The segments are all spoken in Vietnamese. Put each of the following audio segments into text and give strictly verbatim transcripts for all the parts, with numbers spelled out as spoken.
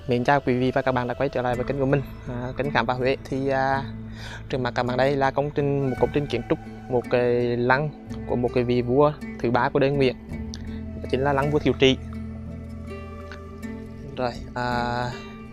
Mến chào quý vị và các bạn đã quay trở lại với kênh của mình, à, kênh Khám Phá Huế. Thì à, trước mặt các bạn đây là công trình một công trình kiến trúc, một cái lăng của một cái vị vua thứ ba của đời Nguyễn, đó chính là lăng vua Thiệu Trị. Rồi à,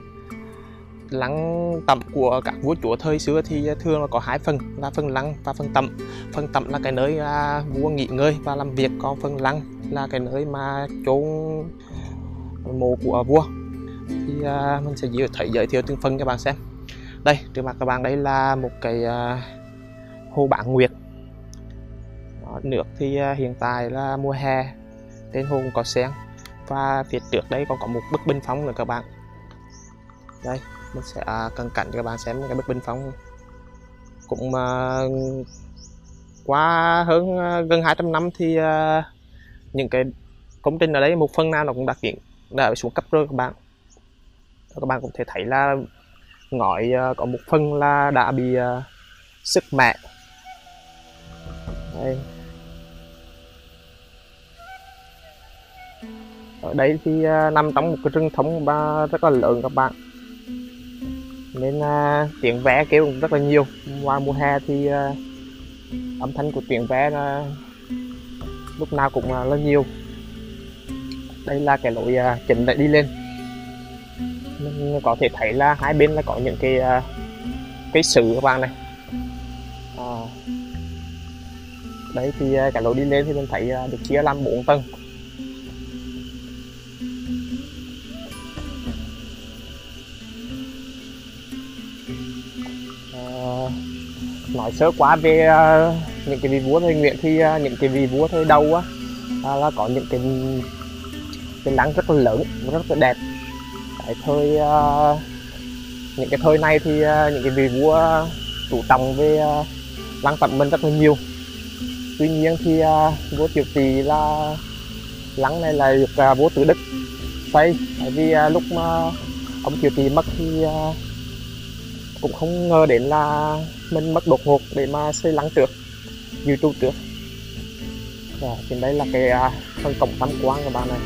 lăng tẩm của các vua chúa thời xưa thì thường là có hai phần, là phần lăng và phần tẩm. Phần tẩm là cái nơi à, vua nghỉ ngơi và làm việc, còn phần lăng là cái nơi mà chôn mộ của vua. Thì uh, mình sẽ giới, thấy giới thiệu từng phần cho bạn xem. Đây, trước mặt các bạn đây là một cái uh, hồ Bán Nguyệt. Đó, nước thì uh, hiện tại là mùa hè, trên hồ có sen, và phía trước đây còn có một bức bình phong nữa các bạn. Đây, mình sẽ uh, cận cảnh cho các bạn xem cái bức bình phong. Cũng uh, qua hơn uh, gần hai trăm năm thì uh, những cái công trình ở đây một phần nào nó cũng đã kiện đã xuống cấp rồi các bạn. Các bạn cũng thể thấy là ngói uh, có một phần là đã bị uh, sứt mẻ. Đây. Ở đây thì uh, nằm trong một cái rừng thông rất là lớn các bạn, nên uh, tiếng vé kêu rất là nhiều. Qua mùa hè thì uh, âm thanh của tiếng vé uh, lúc nào cũng uh, là nhiều. Đây là cái lối uh, chính để đi lên. Mình có thể thấy là hai bên là có những cái uh, cây sứ các bạn này. À, đấy thì uh, cái lối đi lên thì mình thấy uh, được chia làm bốn tầng. Uh, nói sơ qua về uh, những cái vị vua thời Nguyễn thì uh, những cái vị vua thời đầu á uh, là có những cái cái lăng rất là lớn, rất là đẹp. Cái thời uh, những cái thời này thì uh, những cái vị vua chú trọng về uh, lăng tẩm mình rất là nhiều. Tuy nhiên thì uh, vua Thiệu Trị là lăng này là được uh, vua Tự Đức xây, bởi vì uh, lúc mà ông Thiệu Trị mất thì uh, cũng không ngờ đến là mình mất đột ngột để mà xây lăng trước, dự trù trước. Rồi, trên đây là cái uh, phần cổng tam quan của bạn này.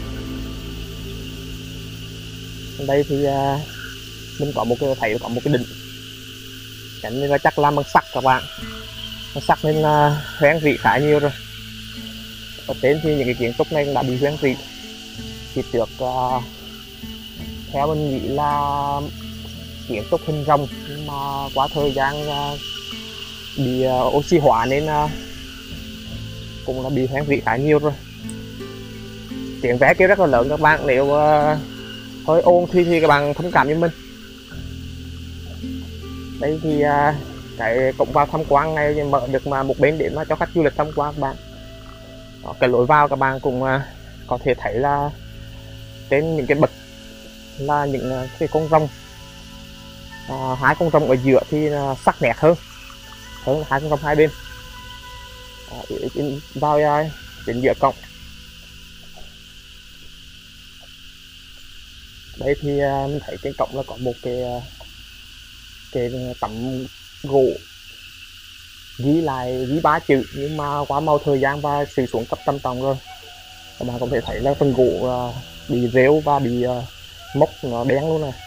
Đây thì uh, mình có một cái thấy có một cái đỉnh, cái này là chắc làm bằng sắt các bạn, bằng sắt nên uh, hoen rỉ khá nhiều rồi. Ở trên thì những cái kiến trúc này cũng đã bị hoen rỉ. Thì trước uh, theo mình nghĩ là kiến trúc hình rồng, nhưng mà qua thời gian uh, bị uh, oxy hóa nên uh, cũng là bị hoen rỉ khá nhiều rồi. Tiếng vé kêu rất là lớn các bạn, nếu uh, hơi ồn thì, thì các bạn thông cảm với mình. Đây thì uh, cái cổng vào tham quan này mở được mà một bên để mà cho khách du lịch tham quan các bạn. Đó, cái lối vào các bạn cũng uh, có thể thấy là trên những cái bậc là những uh, cái con rồng, uh, hai con rồng ở giữa thì uh, sắc nét hơn hơn hai con rồng hai bên. Uh, vào uh, đến giữa cổng. Đây thì uh, mình thấy trên cổng là có một cái uh, cái tấm gỗ ghi lại ghi ba chữ, nhưng mà qua mau thời gian và sự xuống cấp trầm trọng rồi, các bạn có thể thấy là phần gỗ uh, bị rêu và bị uh, mốc nó đen luôn này.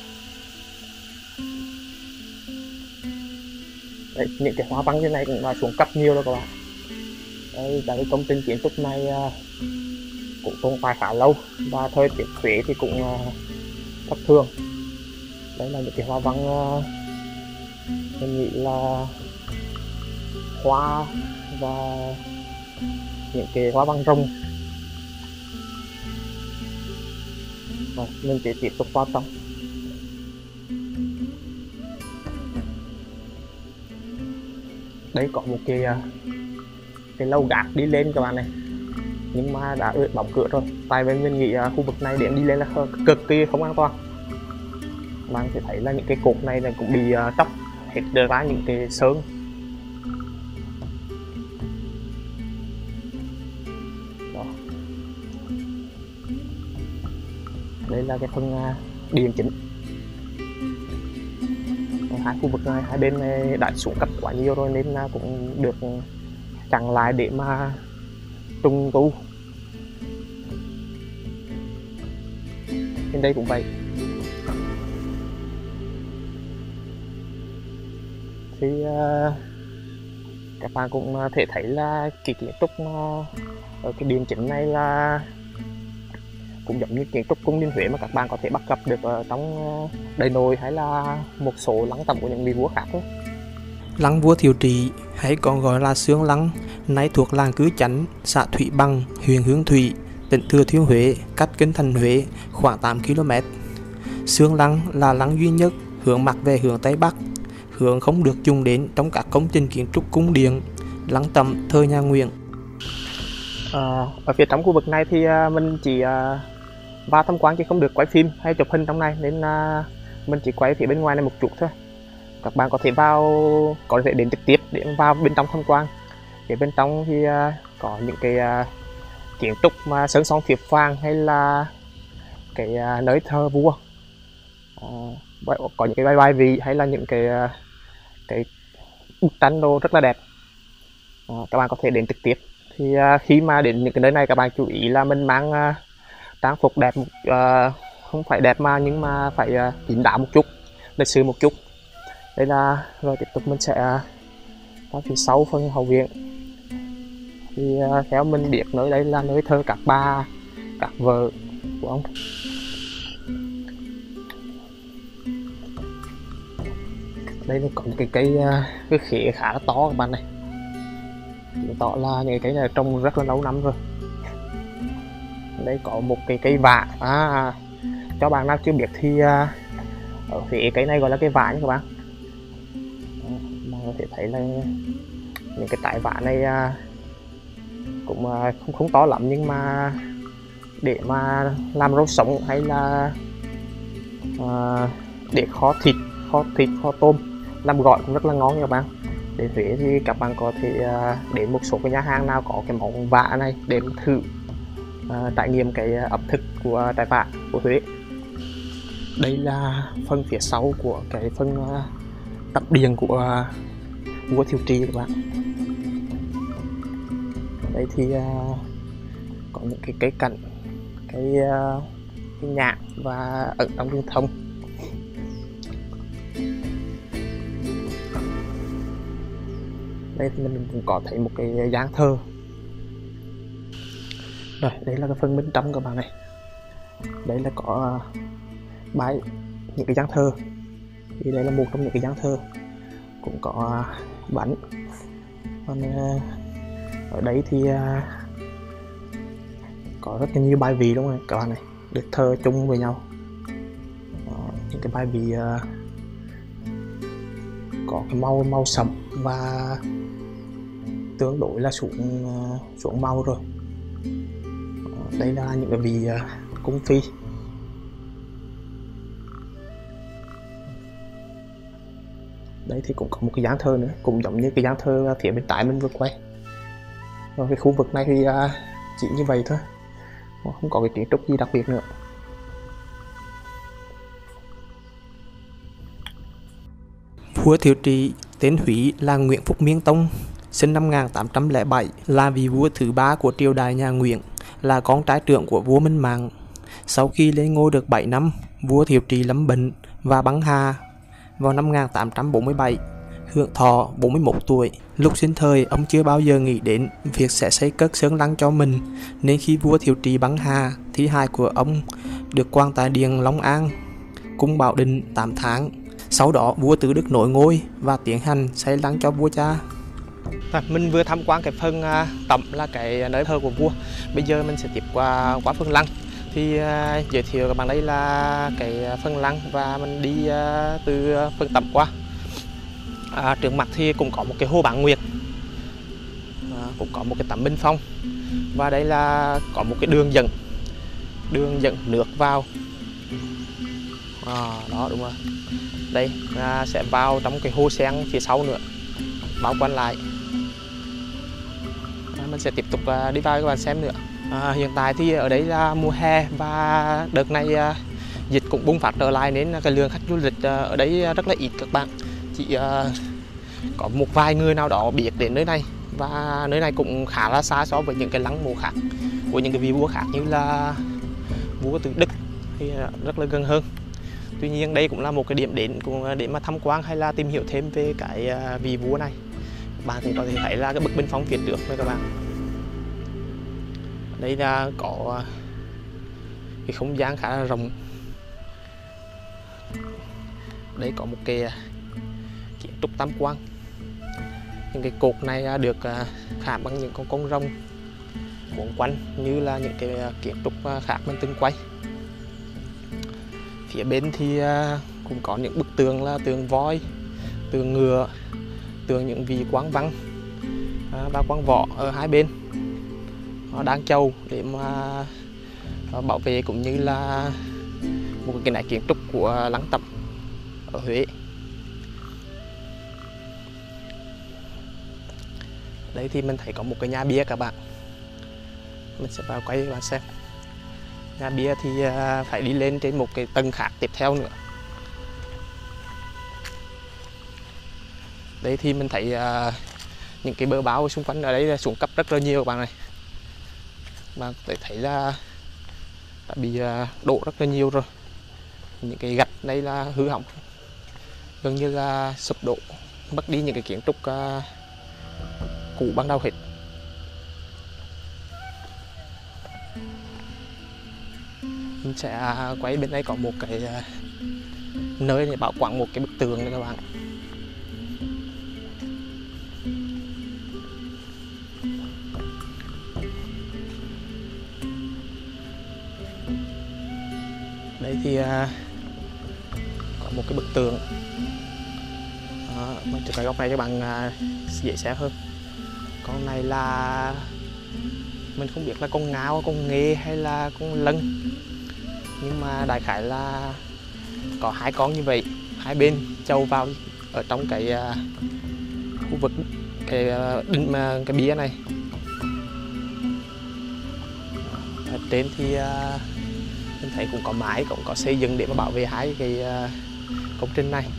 Đấy, những cái hoa văn như này cũng đã xuống cấp nhiều rồi các bạn. Đây là cái công trình kiến trúc này uh, cũng tồn tại khá lâu, và thời tiết Huế thì cũng uh, thất thường. Đây là những cái hoa văn uh, mình nghĩ là hoa và những cái hoa văn rồng. Rồi, mình sẽ tiếp tục vào trong. Đây có một cái uh, cái lầu gác đi lên các bạn này, nhưng mà đã đóng cửa rồi, tại vì mình nghĩ uh, khu vực này để đi lên là cực kỳ không an toàn. Bạn sẽ thấy là những cái cột này là cũng bị uh, tróc hết được ra những cái sơn. Đó. Đây là cái phần uh, điện chính. Hai khu vực này hai bên này đã xuống cấp quá nhiều rồi nên uh, cũng được chặn lại để mà trùng tu. Bên đây cũng vậy. thì uh, các bạn cũng thể thấy là cái kiến trúc ở cái điểm chính này là cũng giống như kiến trúc cung điện Huế mà các bạn có thể bắt gặp được ở trong Đại Nội hay là một số lăng tẩm của những vị vua khác thôi. Lăng vua Thiệu Trị hay còn gọi là Xương Lăng, nay thuộc làng Cư Chánh, xã Thủy Bằng, huyện Hương Thủy, tỉnh Thừa Thiên Huế, cách kinh thành Huế khoảng tám ki lô mét. Xương Lăng là lăng duy nhất hướng mặt về hướng Tây Bắc, hướng không được dùng đến trong các công trình kiến trúc cung điện, lăng tẩm thời nhà Nguyễn. À, ở phía trong khu vực này thì uh, mình chỉ uh, vào tham quan chứ không được quay phim hay chụp hình trong này, nên uh, mình chỉ quay phía bên ngoài này một chút thôi. Các bạn có thể vào, có thể đến trực tiếp để vào bên trong tham quan. Phía bên trong thì uh, có những cái uh, kiến trúc mà sơn son thiệp vàng hay là cái uh, nơi thờ vua, uh, có những cái bài bài vị hay là những cái uh, cái bức tranh đồ rất là đẹp. Uh, các bạn có thể đến trực tiếp. Thì uh, khi mà đến những cái nơi này các bạn chú ý là mình mang uh, trang phục đẹp, uh, không phải đẹp mà nhưng mà phải uh, kín đáo một chút, lịch sự một chút. Đây là rồi tiếp tục mình sẽ vào phía sau phần hậu viện. Thì uh, theo mình biết nơi đây là nơi thờ các bà, các vợ của ông. Đây là có một cái cây uh, cái khế khá là to các bạn này, chứng tỏ là những cái này trồng rất là lâu năm rồi. Đây có một cái cây vả, à, cho bạn nào chưa biết thì uh, ở phía cây này gọi là cây vả nha các bạn. Bạn có thể thấy là những cái trái vả này uh, cũng uh, không không to lắm, nhưng mà để mà làm rau sống hay là uh, để kho thịt, kho thịt, kho tôm, làm gỏi cũng rất là ngon nha các bạn. Đến Huế thì các bạn có thể uh, đến một số cái nhà hàng nào có cái món vả này để thử uh, trải nghiệm cái ẩm thực của trái vả của Huế. Đây là phần phía sau của cái phần uh, tẩm điện của uh, vua Thiệu Trị các bạn. Đây thì uh, có những cái cây cảnh, cái, uh, cái nhạc và ẩn trong rừng thông. Đây thì mình cũng có thấy một cái gian thờ. Rồi, đây là cái phần bên trong các bạn này. Đây là có uh, bãi những cái gian thờ. Thì đây là một trong những cái gian thờ. Cũng có uh, bánh. Còn uh, ở đây thì uh, có rất là nhiều bài vị đúng không các bạn này, được thờ chung với nhau. Uh, những cái bài vị uh, có cái màu màu sẫm và tương đối là xuống uh, xuống màu rồi. Uh, đây là những cái vị uh, cung phi. Đây thì cũng có một cái gian thờ nữa, cũng giống như cái gian thờ phía bên trái mình vừa quay. Rồi cái khu vực này thì uh, chỉ như vậy thôi, không có cái kiến trúc gì đặc biệt nữa. Vua Thiệu Trị tên húy là Nguyễn Phúc Miên Tông, sinh năm một nghìn tám trăm lẻ bảy, là vị vua thứ ba của triều đại nhà Nguyễn, là con trai trưởng của vua Minh Mạng. Sau khi lên ngôi được bảy năm, vua Thiệu Trị lâm bệnh và băng hà vào năm một nghìn tám trăm bốn mươi bảy, hưởng thọ bốn mươi mốt tuổi. Lúc sinh thời, ông chưa bao giờ nghĩ đến việc sẽ xây cất Xương Lăng cho mình, nên khi vua Thiệu Trị băng hà, thi hài của ông được quang tại điện Long An, cung Bảo Định tám tháng. Sau đó, vua Tứ Đức nối ngôi và tiến hành xây lăng cho vua cha. Rồi, mình vừa tham quan cái phần uh, tẩm là cái nơi thờ của vua. Bây giờ mình sẽ tiếp qua qua phần lăng. Thì uh, giới thiệu các bạn đây là cái phần lăng và mình đi uh, từ phần tẩm qua. À, trước mặt thì cũng có một cái hồ Bán Nguyệt, à, cũng có một cái tấm bình phong, và đây là có một cái đường dẫn đường dẫn nước vào. À, đó đúng rồi. Đây à, sẽ vào trong cái hồ sen phía sau nữa, bao quanh lại. À, mình sẽ tiếp tục à, đi vào các bạn xem nữa. À, hiện tại thì ở đây là mùa hè và đợt này à, dịch cũng bùng phát trở lại, nên cái lượng khách du lịch à, ở đây rất là ít các bạn. Chỉ uh, có một vài người nào đó biết đến nơi này, và nơi này cũng khá là xa so với những cái lăng mộ khác của những cái vị vua khác như là vua Tứ Đức thì rất là gần hơn. Tuy nhiên đây cũng là một cái điểm đến cũng để mà tham quan hay là tìm hiểu thêm về cái vị vua này. Bạn cũng có thể thấy là cái bức bình phong phía trước này các bạn. Đây là có cái không gian khá là rộng. Đây có một cái kiến trúc tam quan. Những cái cột này được khảm bằng những con con rồng cuốn quanh như là những cái kiến trúc khác mình từng quay. Phía bên thì cũng có những bức tường là tường voi, tường ngựa, tường những vị quan văn và quan võ ở hai bên. Nó đang chầu để mà bảo vệ cũng như là một cái nét kiến trúc của Lăng Tẩm ở Huế. Đây thì mình thấy có một cái nhà bia các bạn. Mình sẽ vào quay các bạn xem. Nhà bia thì phải đi lên trên một cái tầng khác tiếp theo nữa. Đây thì mình thấy những cái bờ báo xung quanh ở đây là xuống cấp rất là nhiều các bạn này. Bạn có thể thấy là đã bị đổ rất là nhiều rồi. Những cái gạch đây là hư hỏng, gần như là sụp đổ, mất đi những cái kiến trúc uh, cũ ban đầu hết. Mình sẽ quay bên đây có một cái uh, nơi để bảo quản một cái bức tường này các bạn. Đây thì uh, có một cái bức tường. Đó, mình chụp cái góc này cho bạn uh, dễ xem hơn. Con này là mình không biết là con ngao, con nghê hay là con lân, nhưng mà đại khái là có hai con như vậy, hai bên trâu vào ở trong cái uh, khu vực cái uh, đinh mà cái bia này. Ở trên thì uh, mình thấy cũng có mái, cũng có xây dựng để mà bảo vệ hai cái uh, công trình này.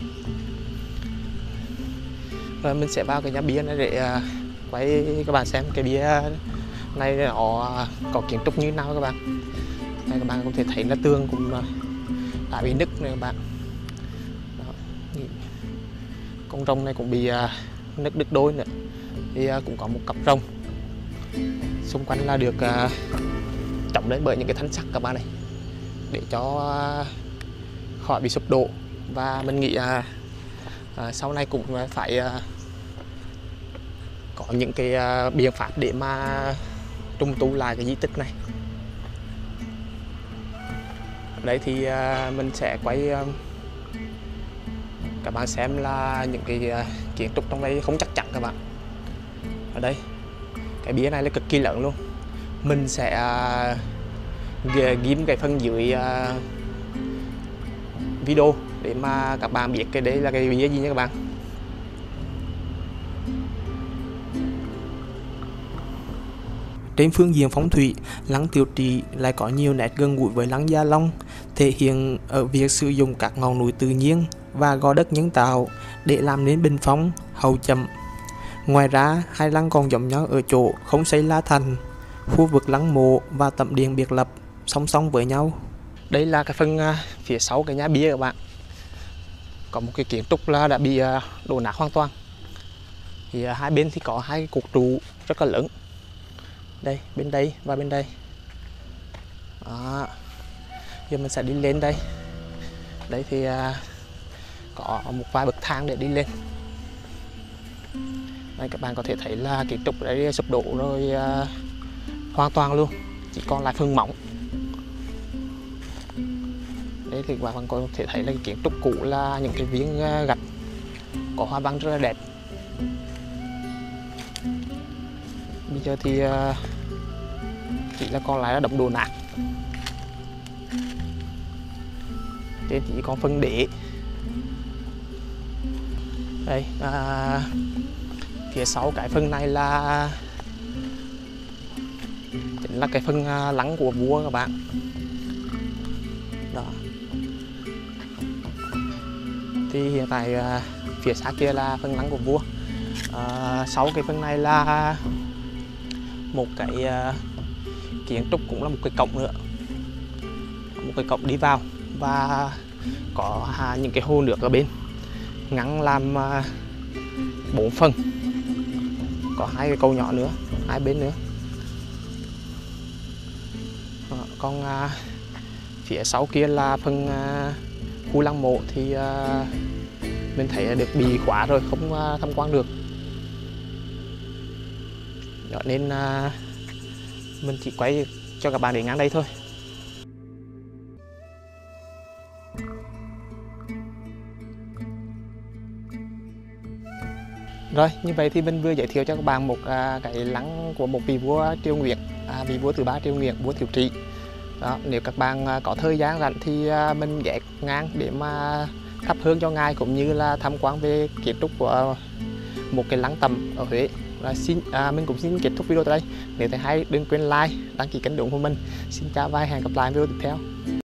Và mình sẽ vào cái nhà bia này để uh, quay các bạn xem cái bia này nó có kiến trúc như nào các bạn. Đây các bạn có thể thấy là tường cũng uh, đã bị nứt này các bạn. Đó. Con rồng này cũng bị uh, nứt đứt đôi nữa. Thì uh, cũng có một cặp rồng. Xung quanh là được uh, chống lên bởi những cái thanh sắt các bạn này, để cho uh, khỏi bị sụp đổ. Và mình nghĩ uh, uh, sau này cũng phải uh, có những cái uh, biện pháp để mà trùng tu lại cái di tích này. Ở đây thì uh, mình sẽ quay uh, các bạn xem là những cái uh, kiến trúc trong đây không chắc chắn các bạn. Ở đây cái bia này là cực kỳ lớn luôn. Mình sẽ uh, ghim cái phần dưới uh, video để mà các bạn biết cái đấy là cái bia gì nha các bạn. Trên phương diện phong thủy, Lăng Tiểu Trị lại có nhiều nét gần gũi với Lăng Gia Long, thể hiện ở việc sử dụng các ngọn núi tự nhiên và gò đất nhân tạo để làm nên bình phong, hậu chậm. Ngoài ra, hai lăng còn giống nhau ở chỗ không xây la thành, khu vực lăng mộ và tẩm điện biệt lập song song với nhau. Đây là cái phần uh, phía sau cái nhà bia các bạn. Có một cái kiến trúc là đã bị uh, đổ nát hoàn toàn. Thì uh, hai bên thì có hai cột trụ rất là lớn. Đây, bên đây và bên đây. Đó. Giờ mình sẽ đi lên đây. Đây thì uh, có một vài bậc thang để đi lên. Đây các bạn có thể thấy là kiến trúc đấy sụp đổ rồi uh, hoàn toàn luôn, chỉ còn lại phần mỏng. Đây thì các bạn có thể thấy là kiến trúc cũ là những cái viên uh, gạch có hoa văn rất là đẹp. Bây giờ thì uh, chỉ là còn lại là đống đổ nát. Trên chỉ còn phần đế. Đây, uh, phía sau cái phần này là chính là cái phần uh, lăng của vua các bạn. Đó. Thì hiện tại uh, phía xa kia là phần lăng của vua. Uh, sau cái phần này là một cái uh, kiến trúc, cũng là một cái cổng nữa, một cái cổng đi vào. Và có à, những cái hồ nước ở bên ngắn làm à, bốn phần, có hai cái cầu nhỏ nữa hai bên nữa. Đó, còn à, phía sau kia là phần à, khu lăng mộ thì à, mình thấy là được bị khóa rồi, không à, tham quan được. Đó, nên à, mình chỉ quay cho các bạn đến ngang đây thôi. Rồi, như vậy thì mình vừa giới thiệu cho các bạn một à, cái lăng của một vị vua Triều Nguyễn, à, vị vua thứ ba Triều Nguyễn, vua Thiệu Trị. Đó, nếu các bạn à, có thời gian rảnh thì à, mình ghé ngang để mà thắp hương cho ngài, cũng như là tham quan về kiến trúc của một cái lăng tẩm ở Huế. Và xin à, mình cũng xin kết thúc video tại đây. Nếu thấy hay đừng quên like, đăng ký kênh ủng hộ mình. Xin chào và hẹn gặp lại video tiếp theo.